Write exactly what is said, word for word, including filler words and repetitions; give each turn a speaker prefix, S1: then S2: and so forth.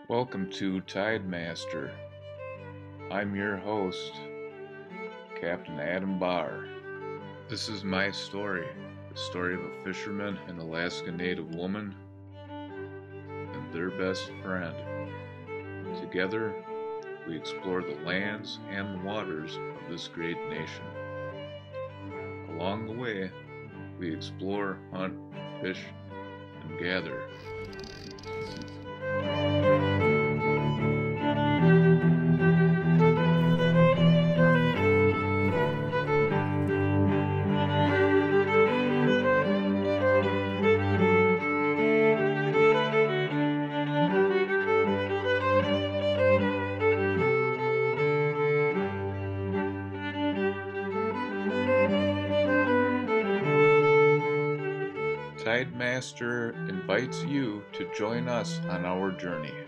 S1: Welcome to Tidemaster. I'm your host, Captain Adam Barr. This is my story, the story of a fisherman and Alaska Native woman and their best friend. Together, we explore the lands and the waters of this great nation. Along the way, we explore, hunt, fish, and gather. Tidemaster invites you to join us on our journey.